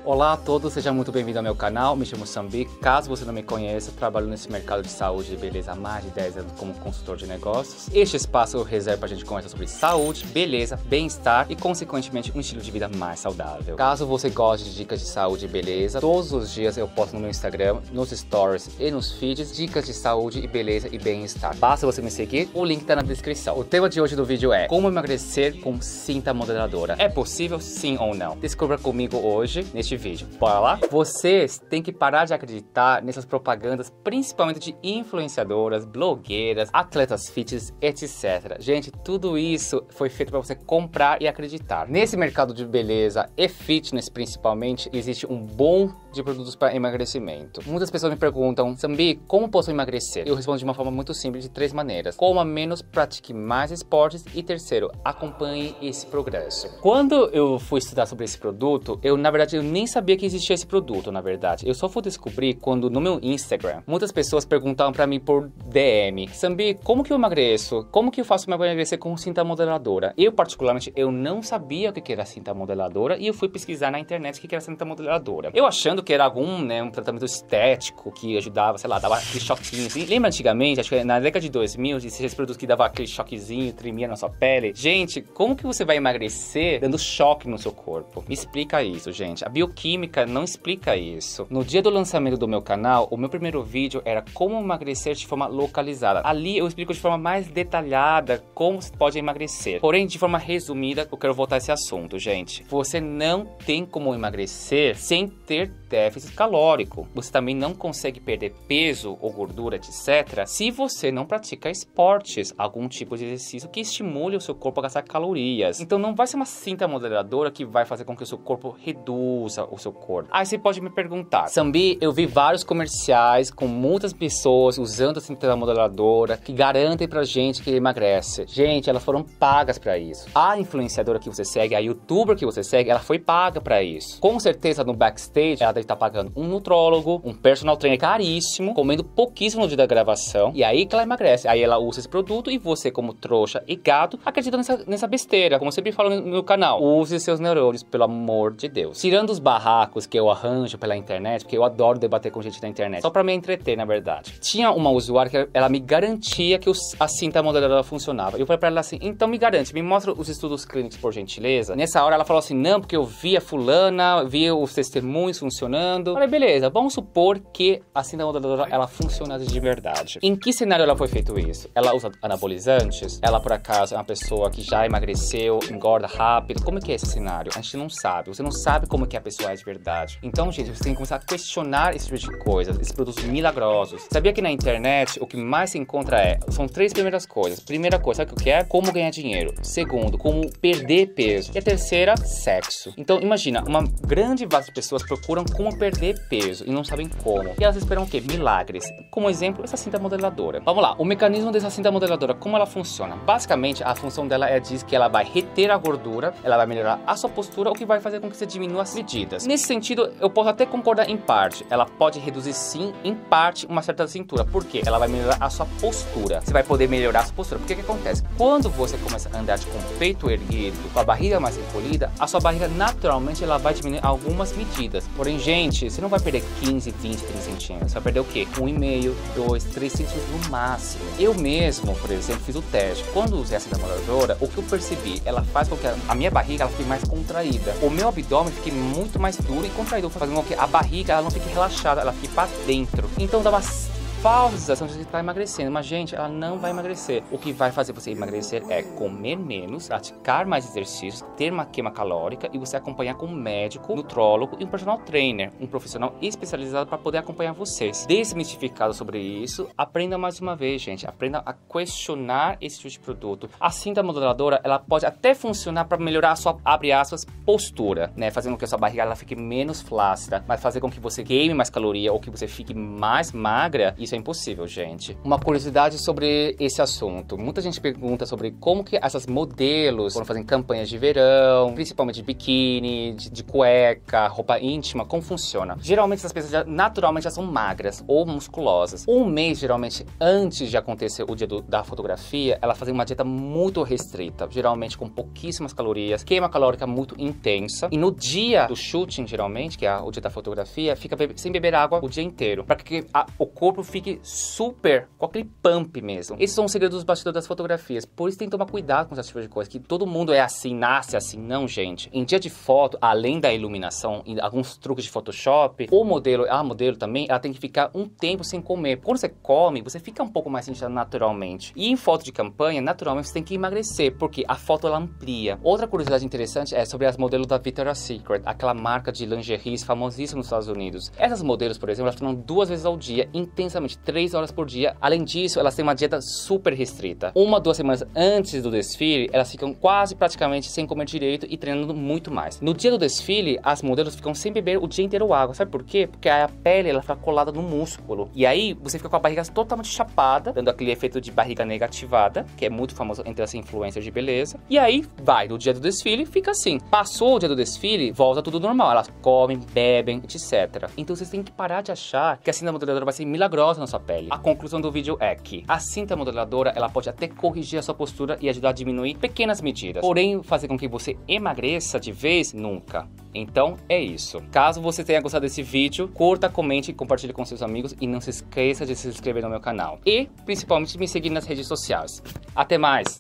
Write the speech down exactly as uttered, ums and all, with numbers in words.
Olá a todos, seja muito bem-vindo ao meu canal, me chamo Sambi. Caso você não me conheça, eu trabalho nesse mercado de saúde e beleza há mais de dez anos como consultor de negócios. Este espaço eu reservo para a gente conversar sobre saúde, beleza, bem-estar e, consequentemente, um estilo de vida mais saudável. Caso você goste de dicas de saúde e beleza, todos os dias eu posto no meu Instagram, nos stories e nos feeds, dicas de saúde e beleza e bem-estar. Basta você me seguir, o link está na descrição. O tema de hoje do vídeo é como emagrecer com cinta modeladora. É possível, sim ou não? Descubra comigo hoje, neste vídeo. Bora lá? Vocês têm que parar de acreditar nessas propagandas, principalmente de influenciadoras, blogueiras, atletas fitness, etcétera. Gente, tudo isso foi feito para você comprar e acreditar. Nesse mercado de beleza e fitness, principalmente, existe um bom de produtos para emagrecimento. Muitas pessoas me perguntam, Sambi, como posso emagrecer? Eu respondo de uma forma muito simples, de três maneiras. Coma menos, pratique mais esportes e terceiro, acompanhe esse progresso. Quando eu fui estudar sobre esse produto, eu na verdade eu nem sabia que existia esse produto, na verdade. Eu só fui descobrir quando no meu Instagram, muitas pessoas perguntavam para mim por D M, Sambi, como que eu emagreço? Como que eu faço para emagrecer com cinta modeladora? Eu, particularmente, eu não sabia o que era cinta modeladora e eu fui pesquisar na internet o que era cinta modeladora. Eu achando que era algum, né, um tratamento estético que ajudava, sei lá, dava aquele choquinho. Assim. Lembra antigamente, acho que na década de dois mil, existia esse produto que dava aquele choquezinho, tremia na sua pele? Gente, como que você vai emagrecer dando choque no seu corpo? Me explica isso, gente. A bioquímica não explica isso. No dia do lançamento do meu canal, o meu primeiro vídeo era como emagrecer de forma localizada. Ali eu explico de forma mais detalhada como você pode emagrecer. Porém, de forma resumida, eu quero voltar a esse assunto, gente. Você não tem como emagrecer sem ter déficit calórico. Você também não consegue perder peso ou gordura, etcétera, se você não pratica esportes, algum tipo de exercício que estimule o seu corpo a gastar calorias. Então não vai ser uma cinta modeladora que vai fazer com que o seu corpo reduza o seu corpo. Aí você pode me perguntar, Sambi, eu vi vários comerciais com muitas pessoas usando a cinta modeladora que garantem pra gente que emagrece. Gente, elas foram pagas pra isso. A influenciadora que você segue, a youtuber que você segue, ela foi paga pra isso. Com certeza no backstage, ela deve estar pagando um nutrólogo, um personal trainer caríssimo, comendo pouquíssimo no dia da gravação, e aí que ela emagrece. Aí ela usa esse produto e você, como trouxa e gado, acredita nessa, nessa besteira. Como eu sempre falo no meu canal, use seus neurônios, pelo amor de Deus. Tirando os barracos que eu arranjo pela internet, porque eu adoro debater com gente na internet, só pra me entreter, na verdade. Tinha uma usuária que ela me garantia que os, a cinta modeladora funcionava. Eu falei pra ela assim, então me garante, me mostra os estudos clínicos, por gentileza. Nessa hora ela falou assim, não, porque eu vi a fulana, vi os testemunhos funcionando. Eu falei, beleza, vamos supor que a cinta modeladora, ela funciona de verdade. Em que cenário ela foi feito isso? Ela usa anabolizantes? Ela, por acaso, é uma pessoa que já emagreceu, engorda rápido? Como é que é esse cenário? A gente não sabe. Você não sabe como é que a pessoa é de verdade. Então, gente, você tem que começar a questionar esse tipo de coisas, esses produtos milagrosos. Sabia que na internet o que mais se encontra é, são três primeiras coisas. Primeira coisa, sabe o que é? Como ganhar dinheiro. Segundo, como perder peso. E a terceira, sexo. Então, imagina, uma grande base de pessoas procuram como perder peso e não sabem como. E elas esperam o quê? Milagres. Como exemplo, essa cinta modeladora. Vamos lá, o mecanismo dessa cinta modeladora, como ela funciona? Basicamente, a função dela é diz que ela vai reter a gordura, ela vai melhorar a sua postura, o que vai fazer com que você diminua as medidas. Nesse sentido, eu posso até concordar em parte. Ela pode reduzir sim, em parte, uma certa cintura. Por quê? Ela vai melhorar a sua postura. Você vai poder melhorar a sua postura. Porque o que acontece? Quando você começa a andar com o peito erguido, com a barriga mais encolhida, a sua barriga naturalmente ela vai diminuir algumas medidas. Porém, gente, você não vai perder quinze, vinte, trinta centímetros. Você vai perder o quê? um e meio, dois, três centímetros no máximo. Eu mesmo, por exemplo, fiz o teste. Quando usei a cinta modeladora, o que eu percebi? Ela faz com que a minha barriga ela fique mais contraída. O meu abdômen fique muito mais duro e contraído, fazendo com que a barriga ela não fique relaxada, ela fique para dentro. Então dá uma falsa sensação de que está emagrecendo, mas gente, ela não vai emagrecer. O que vai fazer você emagrecer é comer menos, praticar mais exercícios, ter uma queima calórica e você acompanhar com um médico, nutrólogo e um personal trainer, um profissional especializado para poder acompanhar vocês. Desmistificado sobre isso, aprenda mais uma vez, gente, aprenda a questionar esse tipo de produto. A cinta modeladora, ela pode até funcionar para melhorar a sua, abre aspas, postura, né, fazendo com que a sua barriga ela fique menos flácida, mas fazer com que você queime mais caloria ou que você fique mais magra, isso isso é impossível, gente. Uma curiosidade sobre esse assunto. Muita gente pergunta sobre como que essas modelos foram fazendo campanhas de verão, principalmente de biquíni, de, de cueca, roupa íntima, como funciona? Geralmente essas pessoas já, naturalmente já são magras ou musculosas. Um mês, geralmente, antes de acontecer o dia do, da fotografia, elas fazem uma dieta muito restrita, geralmente com pouquíssimas calorias, queima calórica muito intensa. E no dia do shooting, geralmente, que é o dia da fotografia, fica bebe, sem beber água o dia inteiro, para que a, o corpo fique super, com aquele pump mesmo. Esses são os segredos dos bastidores das fotografias. Por isso tem que tomar cuidado com esse tipo de coisa, que todo mundo é assim, nasce assim. Não, gente. Em dia de foto, além da iluminação e alguns truques de Photoshop, o modelo, a modelo também, ela tem que ficar um tempo sem comer. Quando você come, você fica um pouco mais inchado naturalmente. E em foto de campanha, naturalmente você tem que emagrecer, porque a foto ela amplia. Outra curiosidade interessante é sobre as modelos da Victoria's Secret, aquela marca de lingeries famosíssima nos Estados Unidos. Essas modelos, por exemplo, elas treinam duas vezes ao dia, intensamente, três horas por dia. Além disso, elas têm uma dieta super restrita. Uma, duas semanas antes do desfile, elas ficam quase praticamente sem comer direito e treinando muito mais. No dia do desfile, as modelos ficam sem beber o dia inteiro água. Sabe por quê? Porque a pele ela fica colada no músculo. E aí você fica com a barriga totalmente chapada, dando aquele efeito de barriga negativada, que é muito famoso entre as influencers de beleza. E aí vai, no dia do desfile, fica assim. Passou o dia do desfile, volta tudo normal. Elas comem, bebem, etcétera. Então vocês têm que parar de achar que a cinta modeladora vai ser milagrosa na sua pele. A conclusão do vídeo é que a cinta modeladora ela pode até corrigir a sua postura e ajudar a diminuir pequenas medidas. Porém, fazer com que você emagreça de vez, nunca. Então é isso. Caso você tenha gostado desse vídeo, curta, comente e compartilhe com seus amigos. E não se esqueça de se inscrever no meu canal. E principalmente me seguir nas redes sociais. Até mais!